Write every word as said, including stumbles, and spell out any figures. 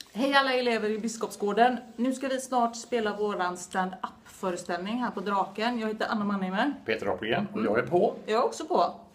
Hej alla elever i Biskopsgården. Nu ska vi snart spela våran stand-up föreställning här på Draken. Jag heter Anna Mannheimer. Peter Apelgren och jag är på. Jag är också på.